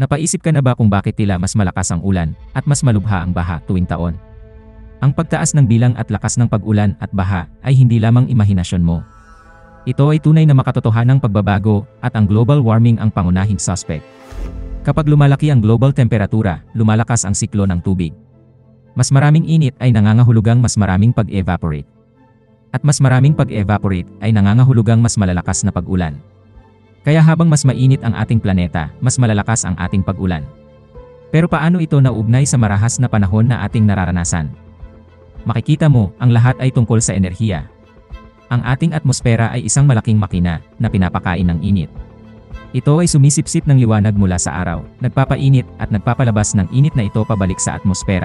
Napaisip ka na ba kung bakit tila mas malakas ang ulan at mas malubha ang baha tuwing taon? Ang pagtaas ng bilang at lakas ng pag-ulan at baha ay hindi lamang imahinasyon mo. Ito ay tunay na makatotohanang pagbabago at ang global warming ang pangunahing suspect. Kapag lumalaki ang global temperatura, lumalakas ang siklo ng tubig. Mas maraming init ay nangangahulugang mas maraming pag-evaporate. At mas maraming pag-evaporate ay nangangahulugang mas malalakas na pag-ulan. Kaya habang mas mainit ang ating planeta, mas malalakas ang ating pag-ulan. Pero paano ito nauugnay sa marahas na panahon na ating nararanasan? Makikita mo, ang lahat ay tungkol sa enerhiya. Ang ating atmosfera ay isang malaking makina na pinapakain ng init. Ito ay sumisipsip ng liwanag mula sa araw, nagpapainit at nagpapalabas ng init na ito pabalik sa atmosfera.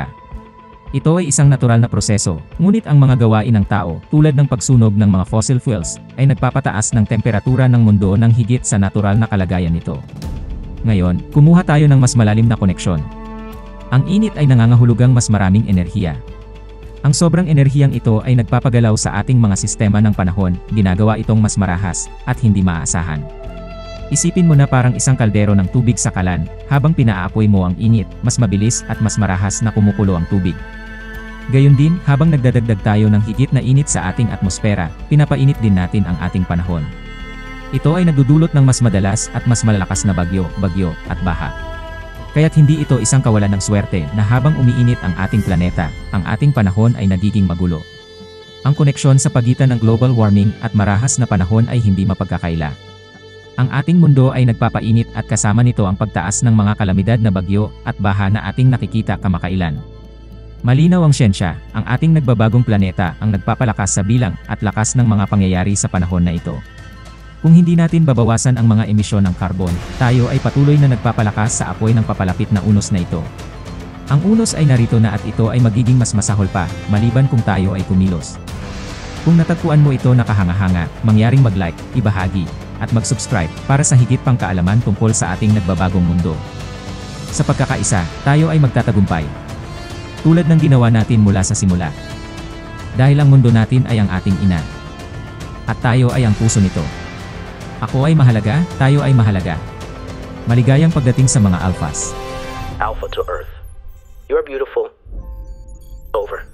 Ito ay isang natural na proseso, ngunit ang mga gawain ng tao, tulad ng pagsunog ng mga fossil fuels, ay nagpapataas ng temperatura ng mundo ng higit sa natural na kalagayan nito. Ngayon, kumuha tayo ng mas malalim na koneksyon. Ang init ay nangangahulugang mas maraming enerhiya. Ang sobrang enerhiyang ito ay nagpapagalaw sa ating mga sistema ng panahon, ginagawa itong mas marahas, at hindi maaasahan. Isipin mo na parang isang kaldero ng tubig sa kalan, habang pinaapoy mo ang init, mas mabilis at mas marahas na kumukulo ang tubig. Gayon din, habang nagdadagdag tayo ng higit na init sa ating atmosfera, pinapainit din natin ang ating panahon. Ito ay nagdudulot ng mas madalas at mas malalakas na bagyo at baha. Kaya't hindi ito isang kawalan ng swerte na habang umiinit ang ating planeta, ang ating panahon ay nagiging magulo. Ang koneksyon sa pagitan ng global warming at marahas na panahon ay hindi mapagkakaila. Ang ating mundo ay nagpapainit at kasama nito ang pagtaas ng mga kalamidad na bagyo at baha na ating nakikita kamakailan. Malinaw ang siyensya, ang ating nagbabagong planeta ang nagpapalakas sa bilang at lakas ng mga pangyayari sa panahon na ito. Kung hindi natin babawasan ang mga emisyon ng carbon, tayo ay patuloy na nagpapalakas sa apoy ng papalapit na unos na ito. Ang unos ay narito na at ito ay magiging mas masahol pa, maliban kung tayo ay kumilos. Kung natagpuan mo ito nakahanga-hanga, mangyaring mag-like, ibahagi, at mag-subscribe para sa higit pang kaalaman tungkol sa ating nagbabagong mundo. Sa pagkakaisa, tayo ay magtatagumpay. Tulad ng ginawa natin mula sa simula. Dahil ang mundo natin ay ang ating ina. At tayo ay ang puso nito. Ako ay mahalaga, tayo ay mahalaga. Maligayang pagdating sa mga alphas. Alpha to Earth. You're beautiful. Over.